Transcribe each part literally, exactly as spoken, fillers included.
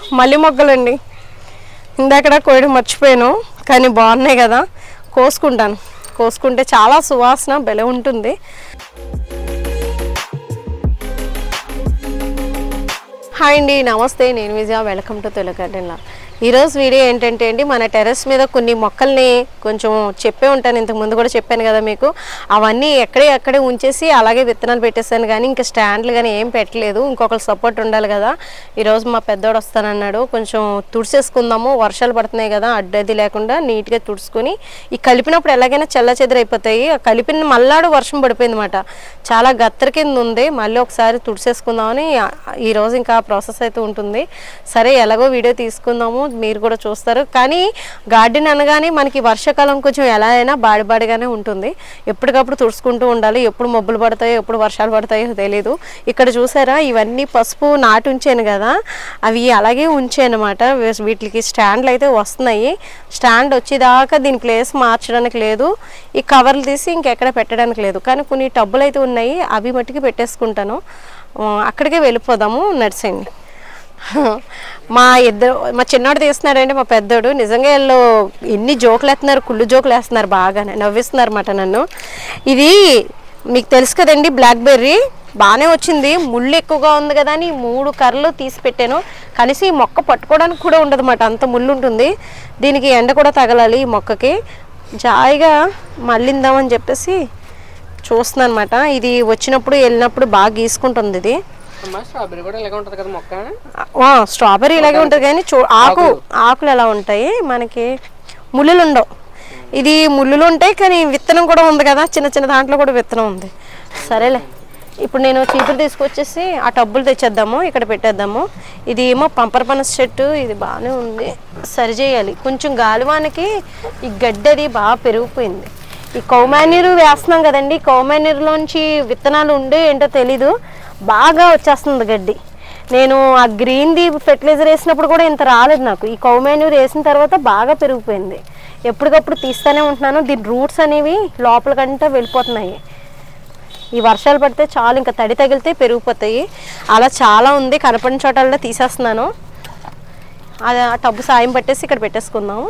మల్లి మొగ్గలండి. ఇందాక కోయడం మర్చిపోయాను, కానీ బాగున్నాయి కదా, కోసుకుంటాను. కోసుకుంటే చాలా సువాసన భలే ఉంటుంది. హాయ్ అండి, నమస్తే. నేను Vijaya. Welcome to Telugu garden. ఈరోజు వీడియో ఏంటంటే అండి, మన టెర్రస్ మీద కొన్ని మొక్కల్ని కొంచెం చెప్పే ఉంటాను, ఇంతకు ముందు కూడా చెప్పాను కదా మీకు. అవన్నీ ఎక్కడే ఎక్కడే ఉంచేసి అలాగే విత్తనాలు పెట్టేసాను, కానీ ఇంకా స్టాండ్లు కానీ ఏం పెట్టలేదు. ఇంకొకరు సపోర్ట్ ఉండాలి కదా. ఈరోజు మా పెద్దోడు వస్తానన్నాడు. కొంచెం తుడిసేసుకుందాము, వర్షాలు పడుతున్నాయి కదా, అడ్డది లేకుండా నీట్గా తుడుచుకొని ఈ కలిపినప్పుడు ఎలాగైనా చల్ల చెదరైపోతాయి. ఆ కలిపిన మళ్ళాడు వర్షం పడిపోయింది అనమాట, చాలా గత్తర కింద ఉంది. మళ్ళీ ఒకసారి తుడిసేసుకుందామని ఈరోజు ఇంకా ప్రాసెస్ అయితే ఉంటుంది. సరే, ఎలాగో వీడియో తీసుకుందాము, మీరు కూడా చూస్తారు. కానీ గార్డెన్ అనగానే మనకి వర్షాకాలం కొంచెం ఎలా అయినా బాడి బాడిగానే ఉంటుంది. ఎప్పటికప్పుడు తుడుచుకుంటూ ఉండాలి. ఎప్పుడు మబ్బులు పడతాయో ఎప్పుడు వర్షాలు పడతాయో తెలీదు. ఇక్కడ చూసారా, ఇవన్నీ పసుపు నాటి ఉంచాను కదా, అవి అలాగే ఉంచానమాట. వీటికి స్టాండ్లు అయితే వస్తున్నాయి. స్టాండ్ వచ్చేదాకా దీని ప్లేస్ మార్చడానికి లేదు. ఈ కవర్లు తీసి ఇంకెక్కడ పెట్టడానికి లేదు. కానీ కొన్ని టబ్బులు అయితే ఉన్నాయి, అవి మట్టికి పెట్టేసుకుంటాను. అక్కడికే వెళ్ళిపోదాము, నడిచేయండి. మా ఇద్దరు, మా చిన్నోడు తీస్తున్నాడండి, మా పెద్దోడు. నిజంగా వీళ్ళు ఎన్ని జోకులు వేస్తున్నారు, కుళ్ళు జోకులు వేస్తున్నారు, బాగానే నవ్విస్తున్నారు అన్నమాట నన్ను. ఇది మీకు తెలుసు కదండి, బ్లాక్ బెర్రీ బాగానే వచ్చింది. ముళ్ళు ఎక్కువగా ఉంది కదా అని మూడు కర్రలు తీసి పెట్టాను. కనీసం ఈ మొక్క పట్టుకోవడానికి కూడా ఉండదు అన్నమాట, అంత ముళ్ళు ఉంటుంది. దీనికి ఎండ కూడా తగలాలి. ఈ మొక్కకి జాయిగా మళ్ళిందామని చెప్పేసి చూస్తున్నాను అనమాట. ఇది వచ్చినప్పుడు వెళ్ళినప్పుడు బాగా గీసుకుంటుంది. ఇది స్ట్రాబెర్రీ కూడా ఇలాగే ఉంటుంది కదా మొక్క. స్ట్రాబెర్రీ ఇలాగే ఉంటుంది, కానీ చూ ఆకు ఆకులు ఎలా ఉంటాయి, మనకి ముళ్ళులు ఉండవు. ఇది ముళ్ళులు ఉంటాయి, కానీ విత్తనం కూడా ఉంది కదా, చిన్న చిన్న దాంట్లో కూడా విత్తనం ఉంది. సరేలే, ఇప్పుడు నేను చీపురు తీసుకొచ్చేసి ఆ టబ్బులు తెచ్చేద్దాము, ఇక్కడ పెట్టేద్దాము. ఇది ఏమో పంపర పనస చెట్టు, ఇది బాగానే ఉంది, సరి చేయాలి. కొంచెం గాలివానకి ఈ గడ్డి అది బాగా పెరిగిపోయింది. ఈ కౌమానీరు వేస్తున్నాం కదండి, కౌమానీరులోంచి విత్తనాలు ఉండే ఏంటో తెలీదు, బాగా వచ్చేస్తుంది గడ్డి. నేను ఆ గ్రీన్ది ఫెర్టిలైజర్ వేసినప్పుడు కూడా ఇంత రాలేదు నాకు. ఈ కౌమానీరు వేసిన తర్వాత బాగా పెరిగిపోయింది. ఎప్పటికప్పుడు తీస్తూనే ఉంటున్నాను. దీని రూట్స్ అనేవి లోపలికంటే వెళ్ళిపోతున్నాయి. ఈ వర్షాలు పడితే చాలు, ఇంకా తడి తగిలితే పెరిగిపోతాయి. అలా చాలా ఉంది, కనపడిన చోటల్లో తీసేస్తున్నాను. అది ఆ టబ్బు సాయం పట్టేసి ఇక్కడ పెట్టేసుకుందాము.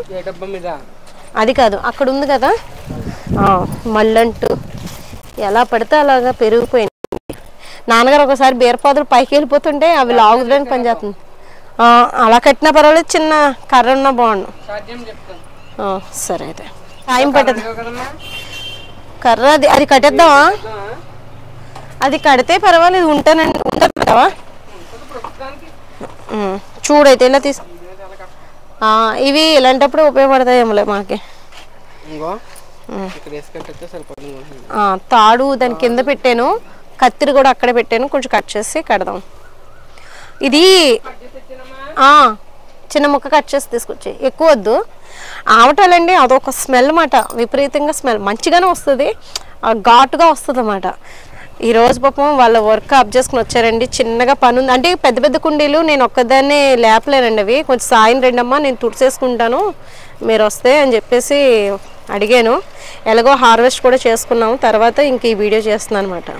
అది కాదు, అక్కడ ఉంది కదా మళ్ళంటూ, ఎలా పడితే అలాగా పెరిగిపోయింది. నాన్నగారు ఒకసారి బీరపాదులు పైకి వెళ్ళిపోతుంటే అవి లాగుదడానికి పనిచేస్తుంది. అలా కట్టినా పర్వాలేదు, చిన్న కర్ర ఉన్నా బాగుండు. సరే, అయితే సాయం పట్టదు కర్ర. అది అది కట్టేద్దామా? అది కడితే పర్వాలేదు, ఉంటానండి, ఉంటుంది కదా. చూడైతే ఇలా తీసు, ఇవి ఇలాంటప్పుడు ఉపయోగపడతాయేమోలే మాకి. తాడు దాని కింద పెట్టాను, కత్తిరి కూడా అక్కడే పెట్టాను. కొంచెం కట్ చేసి కడదాం. ఇది చిన్న ముక్క కట్ చేసి తీసుకొచ్చి, ఎక్కువ వద్దు. ఆవటాలండి అదొక స్మెల్ అన్నమాట, విపరీతంగా స్మెల్. మంచిగానే వస్తుంది, ఘాటుగా వస్తుంది అన్నమాట. ఈరోజు పాపం వాళ్ళ వర్క్ ఆఫ్ చేసుకుని వచ్చారండి. చిన్నగా పని ఉంది అంటే, పెద్ద పెద్ద కుండీలు నేను ఒక్కదాన్నే లేపలేనండి. అవి కొంచెం సాయం రెండమ్మా, నేను తుడిసేసుకుంటాను, మీరు వస్తే అని చెప్పేసి అడిగాను. ఎలాగో హార్వెస్ట్ కూడా చేసుకున్నాము, తర్వాత ఇంక ఈ వీడియో చేస్తున్నాను అనమాట.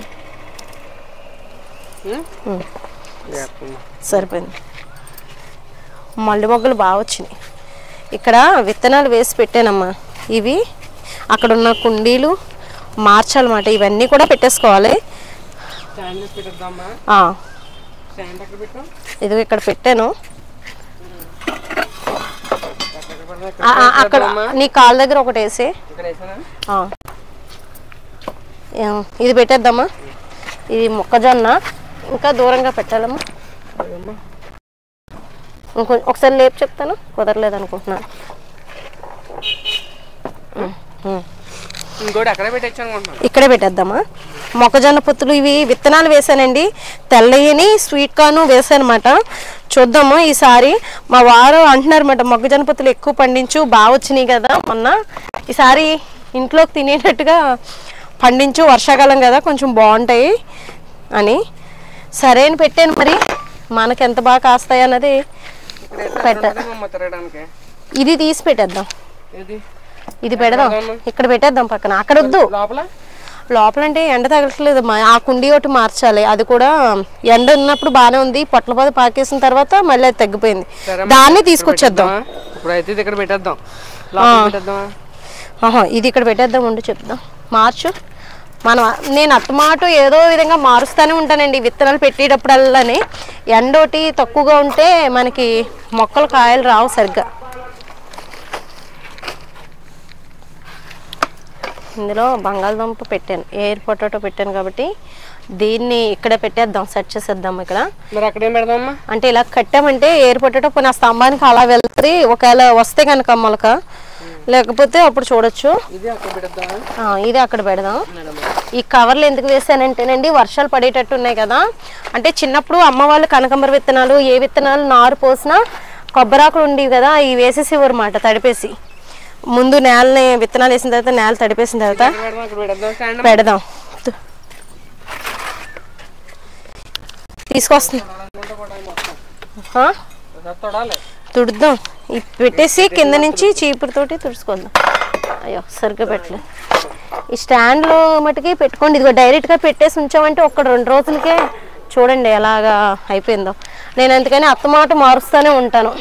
సరిపోయింది. మల్లి మొగ్గలు బాగా వచ్చినాయి. ఇక్కడ విత్తనాలు వేసి పెట్టానమ్మా. ఇవి అక్కడ ఉన్న కుండీలు మార్చాలన్నమాట. ఇవన్నీ కూడా పెట్టేసుకోవాలి. ఇది ఇక్కడ పెట్టాను. అక్కడ నీ కాళ్ళ దగ్గర ఒకటి వేసి, ఇది పెట్టేద్దామా. ఇది మొక్కజొన్న, ఇంకా దూరంగా పెట్టాలమ్మా. ఇంకో ఒకసారి లేపు చెప్తాను, కుదరలేదు అనుకుంటున్నాను. ఇక్కడే పెట్టేద్దామా. మొక్కజొన్న పొత్తులు ఇవి విత్తనాలు వేసానండి, తెల్లయ్యని స్వీట్ కార్న్ వేసాను అనమాట. చూద్దాము ఈసారి. మా వారు అంటున్నారు అన్నమాట, మొక్కజొన్న పొత్తులు ఎక్కువ పండించు, బాగా వచ్చినాయి కదా మొన్న, ఈసారి ఇంట్లోకి తినేటట్టుగా పండించు, వర్షాకాలం కదా కొంచెం బాగుంటాయి అని. సరే అని పెట్టాను. మరి మనకి ఎంత బాగా కాస్తాయి అన్నది పెట్ట. ఇది తీసి పెట్టేద్దాం, ఇది పెడదాం, ఇక్కడ పెట్టేద్దాం పక్కన. అక్కడ వద్దు, లోపల అంటే ఎండ తగలట్లేదు మా ఆ కుండీ ఒకటి మార్చాలి. అది కూడా ఎండ ఉన్నప్పుడు బాగానే ఉంది, పొట్ల పొద పాకేసిన తర్వాత మళ్ళీ అది తగ్గిపోయింది. దాన్ని తీసుకొచ్చేద్దాం. ఇప్పుడైతే ఇది ఇక్కడ పెట్టేద్దాం. ఆహా ఇది ఇక్కడ పెట్టేద్దాం. ఉండి చెప్దాం మార్చు. మనం నేను అత్తమాట ఏదో విధంగా మారుస్తూనే ఉంటానండి విత్తనాలు పెట్టేటప్పుడల్లానే. ఎండ ఒకటి తక్కువగా ఉంటే మనకి మొక్కలు కాయలు రావు సరిగ్గా. ఇందులో బంగాళదుంప పెట్టాను, ఎయిర్ పొటాటో పెట్టాను కాబట్టి దీన్ని ఇక్కడ పెట్టేద్దాం, సెట్ చేసేద్దాం. ఇక్కడ అంటే ఇలా కట్టామంటే ఎయిర్ పొటాటో కొన్ని స్తంభానికి అలా వెళ్తుంది. ఒకవేళ వస్తే కనుక మొలక, లేకపోతే అప్పుడు చూడొచ్చు. ఇది అక్కడ పెడదాం. ఈ కవర్లు ఎందుకు వేసానంటేనండి వర్షాలు పడేటట్టు ఉన్నాయి కదా. అంటే చిన్నప్పుడు అమ్మ వాళ్ళు కనకాంబర విత్తనాలు ఏ విత్తనాలు నారు పోసినా కొబ్బరాకులు ఉండేవి కదా, ఇవి వేసేసేవారు మాట తడిపేసి. ముందు నేలని విత్తనాలు వేసిన తర్వాత నేల తడిపేసిన తర్వాత పెడదాం. తీసుకొస్తాం, తుడుద్దాం. పెట్టేసి కింద నుంచి చీపురుతోటి తుడుచుకుందాం. అయ్యో సరిగ్గా పెట్టలేదు. ఈ స్టాండ్లో మటుకి పెట్టుకోండి. ఇదిగో డైరెక్ట్గా పెట్టేసి ఉంచామంటే ఒక్క రెండు రోజులకే చూడండి ఎలాగా అయిపోయిందో. నేను అందుకని అత్తమాట మారుస్తూనే ఉంటాను.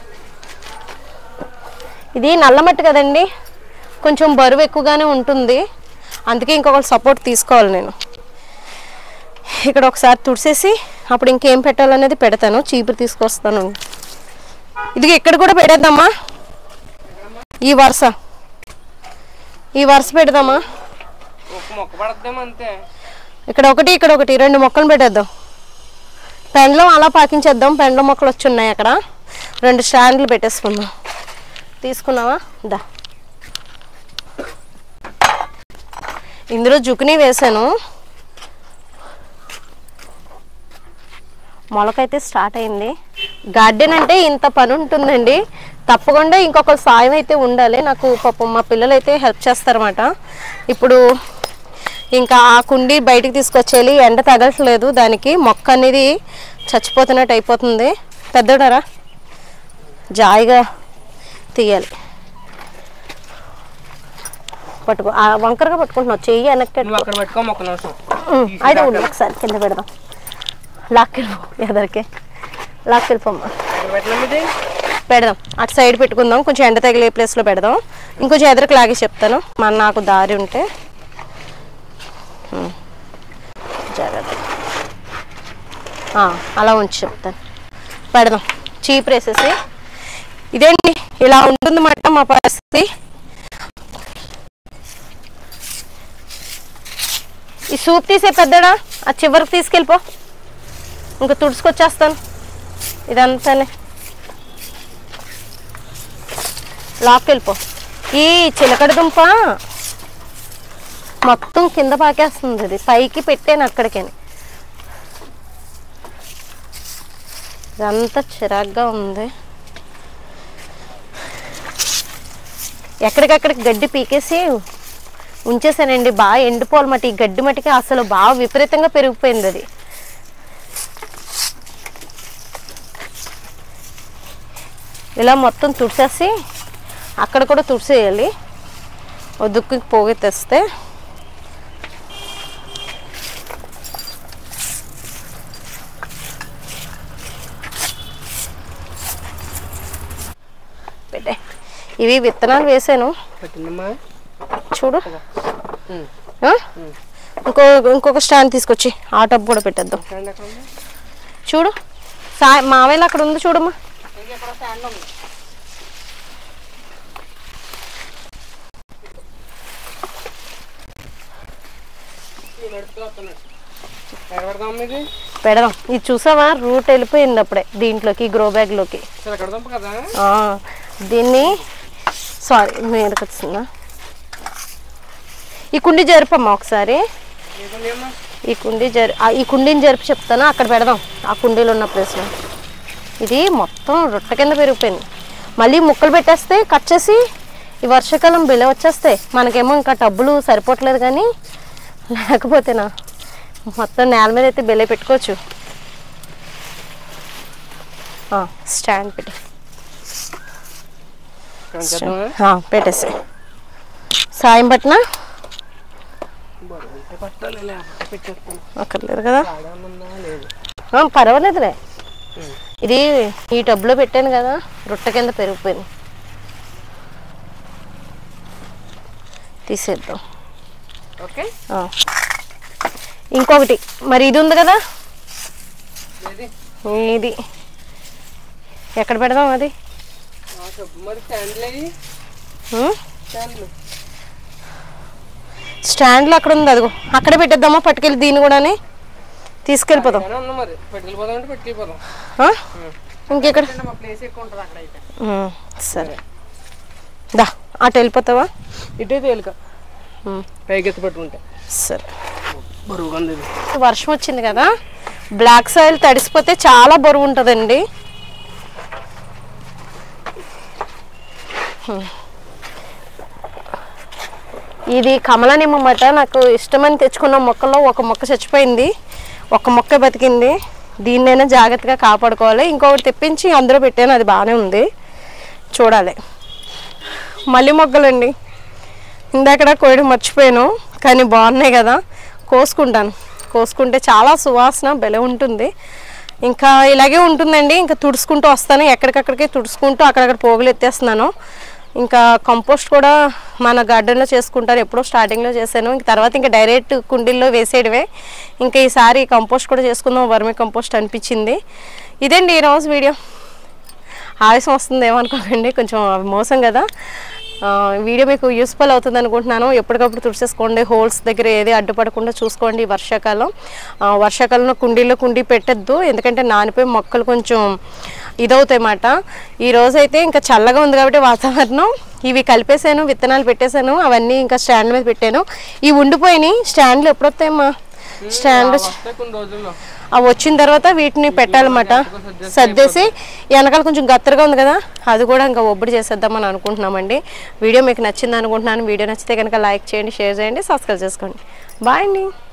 ఇది నల్లమట్టి కదండి, కొంచెం బరువు ఎక్కువగానే ఉంటుంది, అందుకే ఇంకొకటి సపోర్ట్ తీసుకోవాలి నేను. ఇక్కడ ఒకసారి తుడిసేసి అప్పుడు ఇంకేం పెట్టాలనేది పెడతాను. చీపురు తీసుకొస్తాను. ఇది ఇక్కడ కూడా పెట్టేద్దామా, ఈ వరుస ఈ వరుస పెడదామా. ఇక్కడ ఒకటి ఇక్కడ ఒకటి రెండు మొక్కలు పెట్టేద్దాం. పెండ్లం అలా పాకించేద్దాం. పెండ్లం మొక్కలు వచ్చి ఉన్నాయి అక్కడ. రెండు స్టాండ్లు పెట్టేసుకుందాం. తీసుకున్నావా దా. ఇందులో జుకినీ వేసాను. మొలకైతే స్టార్ట్ అయింది. గార్డెన్ అంటే ఇంత పని ఉంటుందండి, తప్పకుండా ఇంకొక సాయం అయితే ఉండాలి. నాకు పాపం మా పిల్లలు అయితే హెల్ప్ చేస్తారన్నమాట. ఇప్పుడు ఇంకా ఆ కుండీ బయటికి తీసుకొచ్చేయాలి. ఎండ తగలట్లేదు దానికి, మొక్క అనేది చచ్చిపోతున్నట్టు అయిపోతుంది. పెద్దడారా జాయిగా తీయాలి. పట్టుకో, ఆ వంకరగా పట్టుకుంటున్నావు, చెయ్యి వెనక్కి అయితే ఉండి ఒకసారి కింద పెడదాం. లాక్కెళ్ళిపో, ఎదరికే లాక్కెళ్ళిపోమ్మా. పెడదాం అటు సైడ్ పెట్టుకుందాం. కొంచెం ఎండ తగిలే ప్లేస్లో పెడదాం. ఇంకొంచెం ఎదరికి లాగే చెప్తాను, మన నాకు దారి ఉంటే జాగ్రత్త. అలా ఉంచి చెప్తాను. పెడదాం చీప్ వేసేసి. ఇదేంటి ఇలా ఉంటుంది మాట మా పరిస్థితి. ఈ సూప్ తీసే పెద్దడా ఆ చివరికి తీసుకెళ్ళిపో, ఇంకా తుడుచుకొచ్చేస్తాను ఇదంతానే. లాక్కెళ్ళిపో. ఈ చిలకడ దుంప మొత్తం కింద పాకేస్తుంది. ఇది పైకి పెట్టాను అక్కడికని. ఇదంతా చిరాగ్గా ఉంది. ఎక్కడికక్కడికి గడ్డి పీకేసి ఉంచేసానండి. బాగా ఎండిపోవాలి మట్టి. ఈ గడ్డి మట్టికి అసలు బాగా విపరీతంగా పెరిగిపోయింది అది. ఇలా మొత్తం తుడిసేసి అక్కడ కూడా తుడిసేయాలి. ఓ దుక్కి పోగి తెస్తే పెట్టే. ఇవి విత్తనాలు వేసాను చూడు. ఇంకో ఇంకొక స్టాండ్ తీసుకొచ్చి ఆ టబ్ కూడా పెట్టేద్దాం. చూడు సా మావేలు అక్కడ ఉంది చూడమ్మా. పెడదాం. ఇది చూసావా రూట్ వెళ్ళిపోయింది అప్పుడే దీంట్లోకి, గ్రో బ్యాగ్ లోకి. దీన్ని సారీ మీదకి వచ్చిందా. ఈ కుండీ జరుపమ్మా ఒకసారి. ఈ కుండీ జరి ఈ కుండీని జరిపి చెప్తాను. అక్కడ పెడదాం ఆ కుండీలో ఉన్న ప్లేస్లో. ఇది మొత్తం రొట్టె కింద పెరిగిపోయింది. మళ్ళీ ముక్కలు పెట్టేస్తే కట్ చేసి ఈ వర్షాకాలం బిల్ల వచ్చేస్తాయి. మనకేమో ఇంకా టబ్బులు సరిపోవట్లేదు, కానీ లేకపోతేనా మొత్తం నేల మీద అయితే బిల్ల పెట్టుకోవచ్చు. స్టాండ్ పెట్టి పెట్టేసి సాయం పట్టిన పట్టాలి లేకపోతే పెట్టేస్తాను. అక్కర్లేదు కదా, ఆడమన్నా లేదు. ఆ, పర్వాలేదులే. ఇది ఈ టబ్లో పెట్టాను కదా, రొట్టె కింద పెరిగిపోయింది, తీసేద్దాం. ఓకే. ఇంకొకటి మరి ఇది ఉంది కదా, ఏది ఇది ఎక్కడ పెడదాం అది? మరి స్టాండ్లు అయ్యి ఉం? స్టాండ్లు స్టాండ్లో అక్కడ ఉంది, అదిగో అక్కడే పెట్టేద్దామా? పట్టుకెళ్ళి దీన్ని కూడా తీసుకెళ్ళిపోదాం. ఉన్నా మరి పెట్టుకెళ్ళిపోదాం అంటే పెట్టుకెళ్ళిపోదాం. ఆ? ఇంకెక్కడ? మా ప్లేస్ ఎక్కువ ఉంటుంది అక్కడ అయితే. ఉం, సరే దా, అటు వెళ్ళిపోతావా? ఇటే తేలిక పైకి ఎత్తి పట్టుకుంటే. సరే. బరువుగా ఉంది ఇది. వర్షం వచ్చింది కదా, బ్లాక్ సాయిల్ తడిసిపోతే చాలా బరువు ఉంటుందండి. ఇది కమల నిమ్మమాట, నాకు ఇష్టమని తెచ్చుకున్న మొక్కల్లో ఒక మొక్క చచ్చిపోయింది, ఒక మొక్క బతికింది. దీన్నైనా జాగ్రత్తగా కాపాడుకోవాలి. ఇంకొకటి తెప్పించి అందులో పెట్టాను, అది బాగానే ఉంది, చూడాలి. మల్లి మొగ్గలండి, ఇందాక కోయడం మర్చిపోయాను, కానీ బాగున్నాయి కదా, కోసుకుంటాను. కోసుకుంటే చాలా సువాసన భలే ఉంటుంది. ఇంకా ఇలాగే ఉంటుందండి. ఇంకా తుడుచుకుంటూ వస్తాను, ఎక్కడికక్కడికి తుడుచుకుంటూ అక్కడక్కడ పోగులు ఎత్తేస్తున్నాను. ఇంకా కంపోస్ట్ కూడా మన గార్డెన్లో చేసుకుంటాను, ఎప్పుడో స్టార్టింగ్లో చేశాను. ఇంక తర్వాత ఇంకా డైరెక్ట్ కుండీల్లో వేసేయడమే. ఇంకా ఈసారి కంపోస్ట్ కూడా చేసుకుందాం, వర్మి కంపోస్ట్ అనిపించింది. ఇదండి ఈరోజు వీడియో. ఆవేశం వస్తుంది ఏమనుకోకండి, కొంచెం మోసం కదా. వీడియో మీకు యూస్ఫుల్ అవుతుంది అనుకుంటున్నాను. ఎప్పటికప్పుడు తుడిచేసుకోండి, హోల్స్ దగ్గర ఏది అడ్డుపడకుండా చూసుకోండి. వర్షాకాలం వర్షాకాలంలో కుండీలో కుండీ పెట్టద్దు, ఎందుకంటే నానిపోయి మొక్కలు కొంచెం ఇదవుతాయి అన్నమాట. ఈ రోజైతే ఇంకా చల్లగా ఉంది కాబట్టి వాతావరణం, ఇవి కలిపేసాను, విత్తనాలు పెట్టేశాను, అవన్నీ ఇంకా స్టాండ్ మీద పెట్టాను. ఇవి ఉండిపోయినాయి, స్టాండ్లు ఎప్పుడు వస్తాయమ్మా? స్టాండ్ అవి వచ్చిన తర్వాత వీటిని పెట్టాలన్నమాట. సర్దేసి వెనకాల కొంచెం గత్తరగా ఉంది కదా, అది కూడా ఇంకా ఒబ్బడి చేసేద్దామని అనుకుంటున్నామండి. వీడియో మీకు నచ్చింది అనుకుంటున్నాను. వీడియో నచ్చితే కనుక లైక్ చేయండి, షేర్ చేయండి, సబ్స్క్రైబ్ చేసుకోండి. బాయ్ అండి.